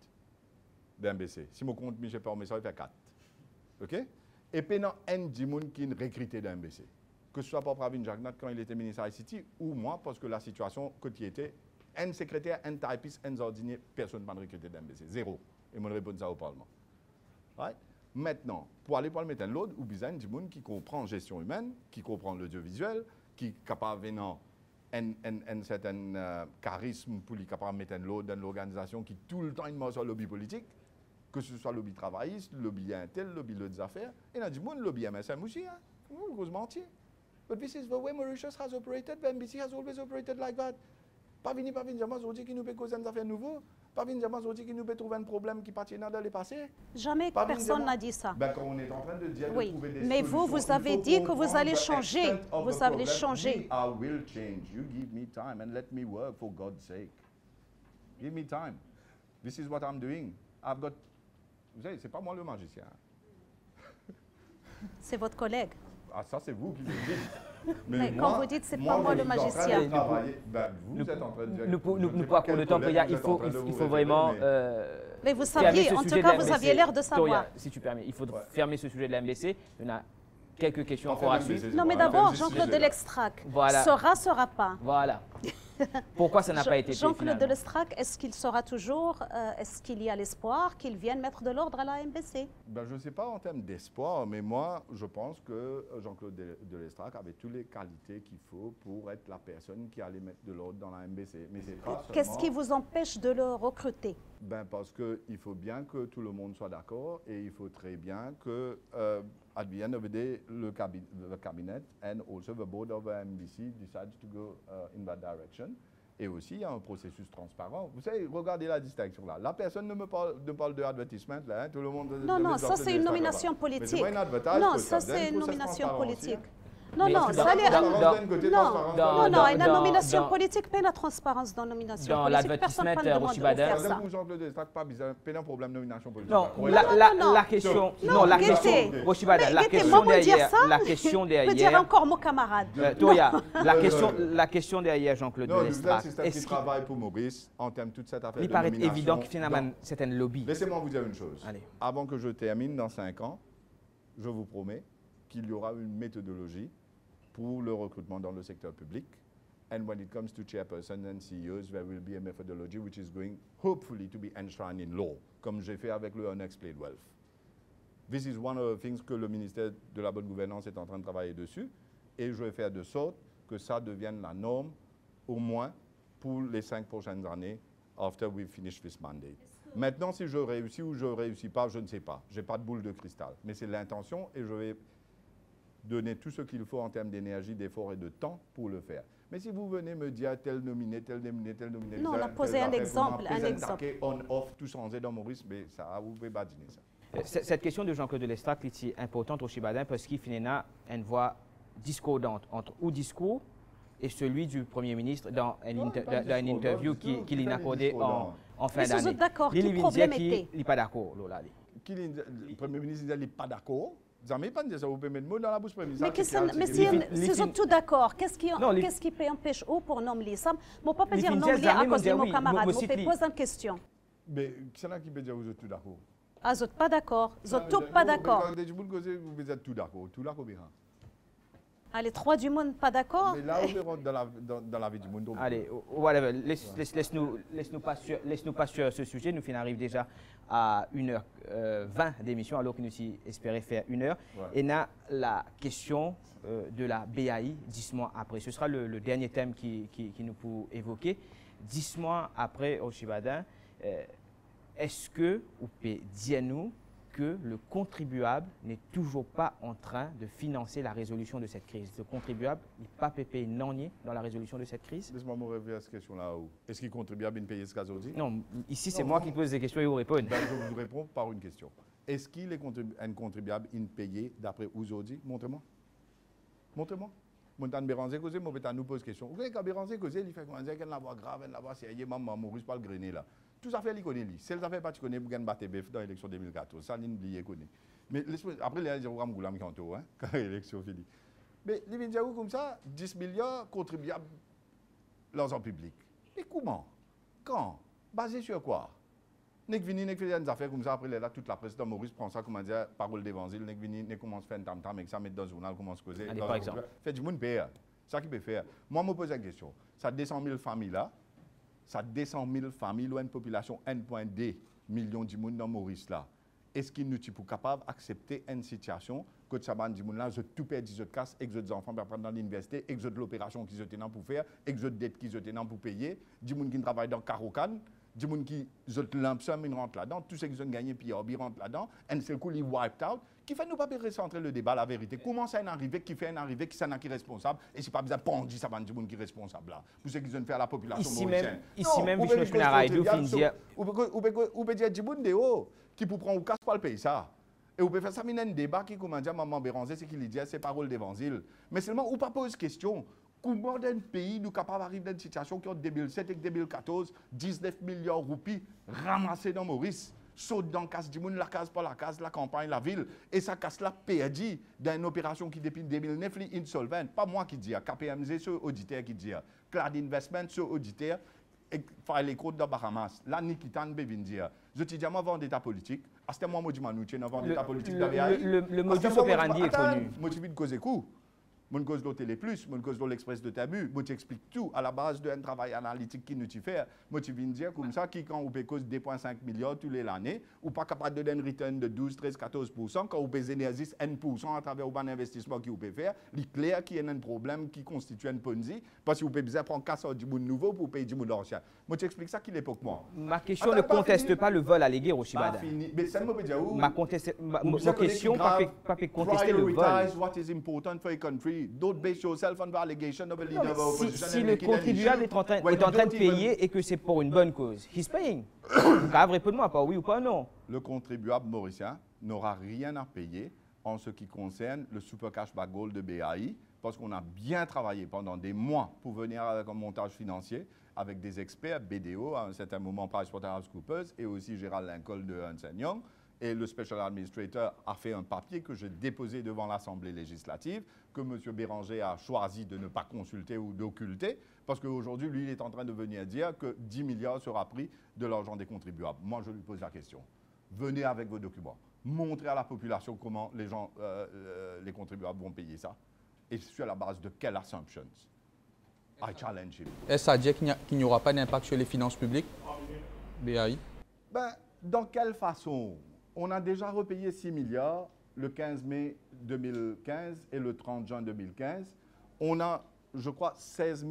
de MBC. Si je compte Michel Parmesan, il fait 4. OK? Et puis, il y a un personne qui est recruté de MBC. Que ce soit pour Pravin Jagnat quand il était ministre ICT ou moi, parce que la situation côté était un secrétaire, un typiste, un ordinaire, personne n'a recruté de MBC. 0. Et je réponds ça au Parlement. Right? Maintenant, pour aller pour le mettre l'autre, ou besoin du monde qui comprend gestion humaine, qui comprend l'audiovisuel, qui est capable de un certain charisme pour les capables de mettre l'autre dans l'organisation qui tout le temps il sur le lobby politique, que ce soit le lobby travailliste, le lobby intel, le lobby des affaires. Et on a dit, bon, le lobby MSM aussi, hein. On cause mentir. But this is the way Mauritius has operated, the NBC has always operated like that. Pas venir, jamais aujourd'hui qui nous peut causer des affaires nouveaux. Pas venir, jamais aujourd'hui qui nous peut trouver un problème qui partit dans le passé. Jamais personne n'a dit ça. Ben, quand on est en train de dire oui. de trouver des mais solutions, vous avez dit que vous allez changer. Vous allez changer. I will change. You give me time and let me work for God's sake. Give me time. This is what I'm doing. I've got... Vous savez, c'est pas moi le magicien. C'est votre collègue. Ah, ça, c'est vous qui le dites. Mais quand vous dites, c'est pas moi le magicien. Vous êtes en train de dire... Nous parcours le temps, il faut vraiment... Mais vous saviez, en tout cas, vous aviez l'air de savoir. Toria, si tu permets, il faut fermer ce sujet de la MBC. Il y en a quelques questions encore à suivre. Non, mais d'abord, Jean-Claude Delextrac. Voilà. Sera pas. Voilà. Pourquoi ça n'a pas été fait Jean-Claude Delextrac, est-ce qu'il sera toujours, est-ce qu'il y a l'espoir qu'il vienne mettre de l'ordre à la MBC? Ben, je ne sais pas en termes d'espoir, mais moi, je pense que Jean-Claude Delextrac avait toutes les qualités qu'il faut pour être la personne qui allait mettre de l'ordre dans la MBC. Mais c'est pas seulement... Qu'est-ce qui vous empêche de le recruter? Ben, parce qu'il faut bien que tout le monde soit d'accord et il faut très bien que, at the end of the day, le cabinet and also the board of the MBC decides to go in that direction. Et aussi, il y a un processus transparent. Vous savez, regardez la distinction là. La personne ne me parle de advertisement là. Hein, tout le monde. Non, ça c'est une nomination politique. Non, ça c'est une nomination politique. Non, une nomination politique, pas la transparence dans la nomination politique. Dans l'advertisement, Rochibadin. Pas un problème de nomination politique. Non, la question. Non, la question. Rochibadin, la question derrière. Je peux dire encore mon camarade. Toya, la question derrière Jean-Claude Delextrac. Est-ce qu'il travaille pour Maurice en termes de toute cette affaire? Il paraît évident qu'il finalement c'est un lobby. Laissez-moi vous dire une chose. Avant que je termine dans 5 ans, je vous promets qu'il y aura une méthodologie pour le recrutement dans le secteur public. And when it comes to chairpersons and CEOs, there will be a methodology which is going, hopefully, to be enshrined in law, comme j'ai fait avec le Unexplained Wealth. This is one of the things que le ministère de la Bonne Gouvernance est en train de travailler dessus, et je vais faire de sorte que ça devienne la norme, au moins pour les 5 prochaines années, after we finish this mandate. Maintenant, si je réussis ou je ne réussis pas, je ne sais pas. Je n'ai pas de boule de cristal. Mais c'est l'intention et je vais donner tout ce qu'il faut en termes d'énergie, d'effort et de temps pour le faire. Mais si vous venez me dire tel nominé, tel nominé, tel nominé... Non, on a posé un exemple. On-off, tout changer dans Maurice, mais ça, vous pouvez badiner ça. Cette question de Jean-Claude Delextrac est importante au Chibadin parce qu'il y a une voix discordante entre ou discours et celui du Premier ministre dans une interview qu'il a accordé en fin d'année. Vous êtes d'accord, quel problème était? Il n'est pas d'accord. Le Premier ministre n'est pas d'accord. Vous n'avez pas dit ça, vous pouvez mettre le mot dans la bouche Premier ministre. Mais si vous êtes tout d'accord, qu'est-ce qui peut empêcher pour nommer ça? Je ne peux pas dire nommer à cause de mon camarade, je peux poser une question. Mais qui peut dire vous êtes tout d'accord? Ah, vous n'êtes pas d'accord. Vous n'êtes tout pas d'accord. Vous êtes tout d'accord. Tout d'accord, bien. Allez, 3 du monde pas d'accord? Mais là, on verra dans la vie du monde. Allez, whatever. Laisse-nous pas sur ce sujet. Nous arrivons déjà à 1h20 d'émission, alors que nous espérions faire 1 heure. Ouais. Et là, la question de la BAI, 10 mois après. Ce sera le dernier thème qui nous peut évoquer. 10 mois après, au Chibadin, est-ce que, ou peut dire-nous, que le contribuable n'est toujours pas en train de financer la résolution de cette crise? Le contribuable n'est pas payé non dans la résolution de cette crise? Laisse-moi me revenir à cette question-là. Est-ce qu'il est contribuable à payer ce cas-aujourd'hui? Non, ici c'est moi qui pose des questions et vous répondez. Ben, je vous réponds par une question. Est-ce qu'il est un contribuable impayé d'après aujourd'hui? Montrez-moi. Montrez-moi. Montagne Béranger causé, mon nous pose question. Vous voyez, quand Béranger causé, il fait comment dire qu'elle n'a pas grave, elle n'a pas sérieux, maman, Maurice pas le grené là. Tout ça fait, il connaît. C'est les affaires pas tu connais pour gagner battre BF dans l'élection 2014. Ça, il connaît. Mais après, il y a des gens qui ont kanto, hein, quand l'élection finit. Mais les Vindiaou comme ça, 10 milliards contribuables l'argent public. Et comment? Quand? Basé sur quoi? Nek vini, nek fait des affaires comme ça, après là, toute la presse de Maurice prend ça, comment dire, parole d'évangile, nek vini, nek commence à faire un tam-tam avec ça, mettre dans le journal, commence à causer. Allez, par exemple. Fait du monde paye. C'est ça qui peut faire. Moi, je me pose la question. Ça 200 000 familles là, ça 200 000 familles, ou une population 1,2 million de monde dans Maurice là. est-ce qu'il nous est capable d'accepter une situation que ça dit là, je tout perds, je casse, et que les enfants peuvent prendre dans l'université, et que l'opération qu'ils ont pour faire, et que dette qu'ils ont pour payer, des gens qui travaillent dans Carocan, des gens qui ont l'impression ils rentrent là-dedans, tous ceux qui ont gagné puis ils rentrent là-dedans, et c'est le coup ils wiped out, qui fait nous pas recentrer le débat la vérité. Comment ça arrive, qui fait un arrivé, qui s'en a qui est responsable, et c'est pas besoin de pondre ça va des gens qui est responsable là. Pour ceux qui ont fait à la population mauricienne. Ici même Vishnu Kunaraidou fin dire ou peut dire des gens qui pour prendre ou casse pas le pays ça. Et vous pouvez faire ça, mais il y a un débat qui commence à Maman Béranger, c'est qu'il dit c'est parole d'évangile. Mais seulement, ou pas pose question, comment dans un pays nous capables d'arriver dans une situation qui en 2007 et 2014, 19 milliards de roupies ramassées dans Maurice, sautent dans la case du monde, la case par la case, la campagne, la ville, et ça casse la perdu dans une opération qui depuis 2009 est insolvent. Pas moi qui dis, KPMG, ce auditeur qui dit, Clad Investment, ce auditeur, et faire les comptes dans Bahamas. Là, Nikitan Bevindia. Je te dis, moi, avant d'état politique, à ce moment, je m'en suis avant d'état politique. Le modus operandi est connu. Moi, je vais te causer coup. Mon cause de Télé Plus, mon cause de l'Express de Tabu, moi t'explique tout à la base d'un travail analytique qui nous fait. Moi tu viens dire comme ça, qui quand on paye cause 2,5 milliards tous les années, ou pas capable de donner un return de 12, 13, 14%, quand on paye énergie 1% à travers un investissement qui on peut faire, il est clair qu'il y a un problème qui constitue un Ponzi, parce que vous pouvez besoin prendre 400 du monde nouveau pour payer du monde ancien. Moi t'explique ça qui l'époque moi. Ma question ne conteste pas le vol allégué au Shibada. Mais ça ne me peut dire où. Ma question pas fait contester le vol. What is important for a country. Don't base yourself on the allegation of a leader of opposition. Si le contribuable est en train de payer et que c'est pour une bonne cause, he's paying. Réponds-moi pas oui ou pas non. Le contribuable mauricien n'aura rien à payer en ce qui concerne le super cashback gold de BAI, parce qu'on a bien travaillé pendant des mois pour venir avec un montage financier avec des experts, BDO, à un certain moment PricewaterhouseCoopers, et aussi Gérald Lincoln de Ernst & Young. Et le Special Administrator a fait un papier que j'ai déposé devant l'Assemblée législative, que M. Béranger a choisi de ne pas consulter ou d'occulter, parce qu'aujourd'hui, lui, il est en train de venir dire que 10 milliards sera pris de l'argent des contribuables. Moi, je lui pose la question. Venez avec vos documents. Montrez à la population comment les contribuables vont payer ça. Et sur la base de quelles assumptions? I challenge him. Est-ce à dire qu'il n'y aura pas d'impact sur les finances publiques, BAI? Ben, dans quelle façon? On a déjà repayé 6 milliards le 15 mai 2015 et le 30 juin 2015. On a, je crois, 16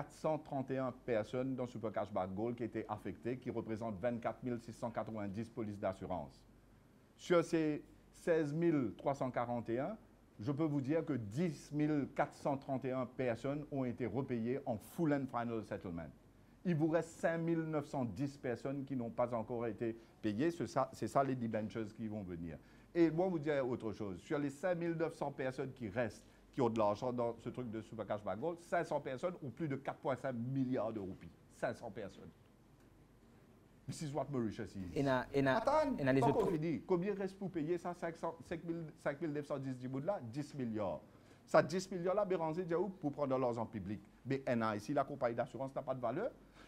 431 personnes dans Super Cashback Gold qui étaient affectées, qui représentent 24 690 polices d'assurance. Sur ces 16 341, je peux vous dire que 10 431 personnes ont été repayées en full and final settlement. Il vous reste 5 910 personnes qui n'ont pas encore été payées. C'est ça les debentures qui vont venir. Et moi, vous dire autre chose. Sur les 5 900 personnes qui restent, qui ont de l'argent dans ce truc de Super Cashback Gold, 500 personnes ont plus de 4,5 milliards de roupies. 500 personnes. This is what Mauritius is. Attends, les autres. Fini. Combien reste pour payer ça? 5 910 du bout là? 10 milliards. Ça 10 milliards là, Béranger dit pour prendre l'argent public. Mais ici, la compagnie d'assurance n'a pas de valeur.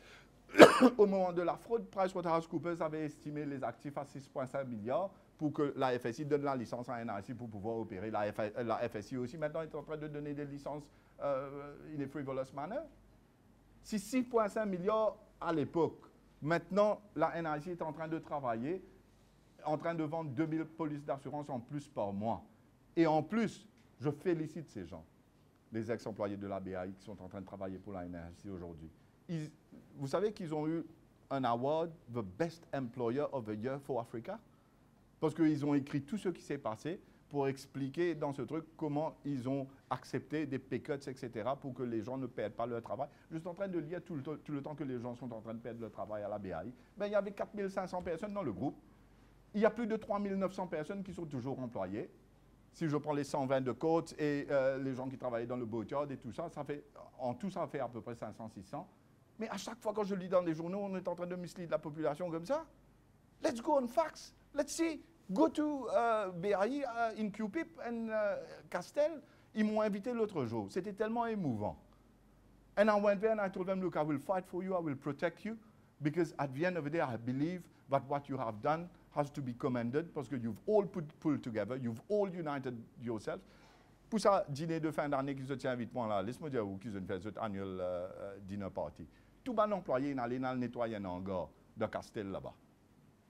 Au moment de la fraude, PricewaterhouseCoopers avait estimé les actifs à 6,5 milliards pour que la FSI donne la licence à NIC pour pouvoir opérer. La FSI aussi maintenant est en train de donner des licences in a frivolous manner. Si 6,5 milliards à l'époque, maintenant la NIC est en train de travailler, en train de vendre 2000 polices d'assurance en plus par mois. Et en plus, je félicite ces gens, les ex-employés de la BAI qui sont en train de travailler pour la NIC aujourd'hui. Vous savez qu'ils ont eu un award, the Best Employer of the Year for Africa, parce qu'ils ont écrit tout ce qui s'est passé pour expliquer dans ce truc comment ils ont accepté des pay cuts, etc., pour que les gens ne perdent pas leur travail. Je suis en train de lire tout le temps que les gens sont en train de perdre leur travail à la BAI. Ben, il y avait 4500 personnes dans le groupe. Il y a plus de 3900 personnes qui sont toujours employées. Si je prends les 120 de côte et les gens qui travaillaient dans le boatyard et tout ça, en tout, ça fait à peu près 500-600. Mais à chaque fois quand je lis dans les journaux, on est en train de mislead la population comme ça. Let's go on facts. Let's see. Go to BAI, in QPIP and Castel. Ils m'ont invité l'autre jour. C'était tellement émouvant. And I went there and I told them, look, I will fight for you, I will protect you, because at the end of the day, I believe that what you have done has to be commended, parce que you've all pulled together, you've all united yourselves. Pour ça, dîner de fin d'année qui se tient vite là, laisse-moi dire où qu'ils ont fait cette annual dinner party. Tout bon employé, il allait nettoyer un hangar de Castel là-bas.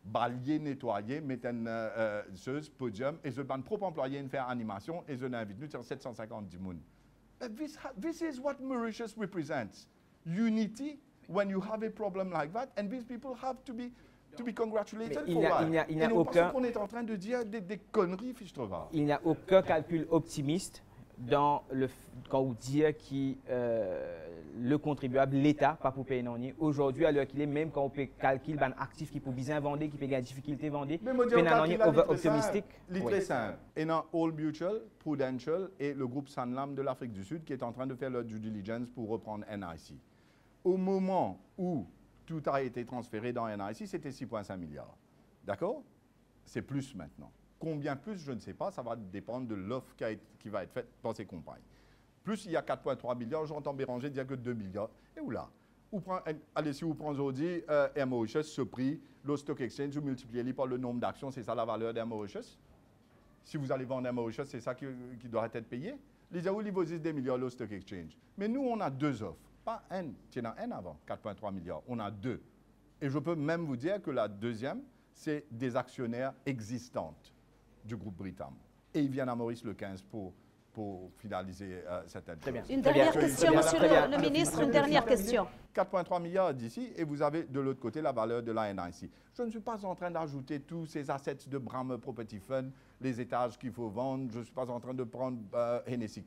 balayer, nettoyer, mettre un podium, et je ban propre employé une faire animation, et je n'invite nous sur 750 personnes. This is what Mauritius represents. Unity when you have a problem like that, and these people have to be congratulated for that. Il n'y a aucun... On est en train de dire des conneries, Fichtreva. Il n'y a aucun calcul optimiste dans quand vous dites que le contribuable, l'État, pas pour payer non. Aujourd'hui, à l'heure qu'il est, même quand on peut calculer un actif qui peut bien vendre, qui peut gagner difficulté vendre, optimistique. C'est très simple. Et dans Old Mutual, Prudential et le groupe Sanlam de l'Afrique du Sud qui est en train de faire leur due diligence pour reprendre NIC. Au moment où tout a été transféré dans NIC, c'était 6,5 milliards. D'accord? C'est plus maintenant. Combien plus, je ne sais pas, ça va dépendre de l'offre qui va être faite dans ces compagnies. Plus il y a 4,3 milliards, j'entends Béranger dire que 2 milliards. Et où là? Allez, si vous prenez aujourd'hui Mauritius, ce prix, le stock exchange, vous multipliez par le nombre d'actions, c'est ça la valeur d'Mauritius? Si vous allez vendre Mauritius, c'est ça qui doit être payé? Les gens, ils vaut des milliards le stock exchange. Mais nous, on a deux offres. Pas un, tu en as un avant, 4,3 milliards. On a deux. Et je peux même vous dire que la deuxième, c'est des actionnaires existantes du groupe Britam. Et ils viennent à Maurice le 15 pour finaliser cette aide. Une dernière question, monsieur le ministre, une dernière question. 4,3 milliards d'ici, et vous avez de l'autre côté la valeur de la NIC. Je ne suis pas en train d'ajouter tous ces assets de Bram Property Fund, les étages qu'il faut vendre. Je ne suis pas en train de prendre Hennessy.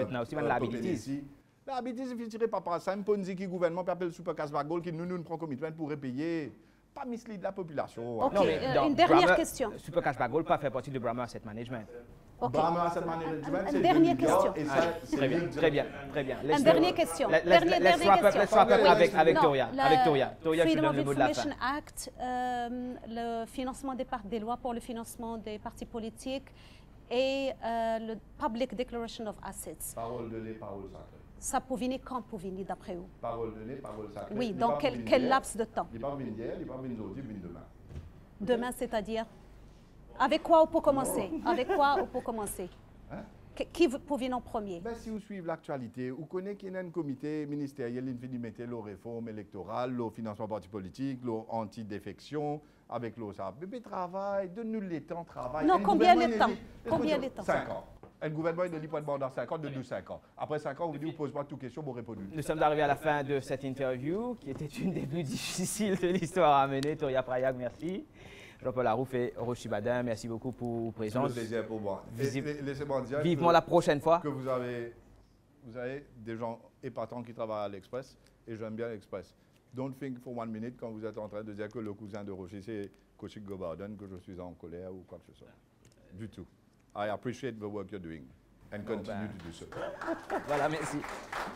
La bêtise est tirée par ça. Un Ponzi qui gouvernement appelle Super Casbagol qui nous prend commitment pour repayer. Pas mislead la population. Ok, non, une dernière question. Super Casbagol pas fait partie de Brahma Asset Management. Okay. Brahma Asset Management, c'est une dernière question. Très bien. Une dernière question. Laisse-moi avec Toria. Toria, je donne le mot de la fin. Freedom of Information Act, le financement des lois pour le financement des partis politiques et le Public Declaration of Assets. Parole de lait, parole sacrée. Ça peut venir quand pour venir d'après vous? Parole de lait, parole sacrée. Oui, dans quel laps de temps? Il n'est pas venu hier, il n'est pas venu aujourd'hui, il vient demain. Demain, c'est-à-dire? Avec quoi on peut commencer? Avec quoi on peut commencer? Hein? Qui peut venir en premier? Ben, si vous suivez l'actualité, vous connaissez qu'il y a un comité ministériel qui met la réforme électorale, le financement parti politique, l'anti-défection, avec l'OSAP. Bébé travail, donne-nous le temps, travail. Non, combien de temps? Combien de temps? 5 ans. Un gouvernement il ne lit pas de mandat 5 ans, de 5 ans. Après 5 ans, vous posez pas toutes questions, vous répondez. Nous sommes arrivés à la fin de cette interview, qui était une des plus difficiles de l'histoire à mener. Toria Prayag, merci. Jean-Paul Harouf et Rochi Badin, merci beaucoup pour votre présence. C'est un plaisir pour moi. Laissez-moi dire vivement la prochaine fois. Que vous avez des gens épatants qui travaillent à l'Express, et j'aime bien l'Express. Don't think for 1 minute quand vous êtes en train de dire que le cousin de Rocher, c'est Kochik Gobarden, que je suis en colère ou quoi que ce soit. Du tout. I appreciate the work you're doing and continue to do so. Voilà, merci.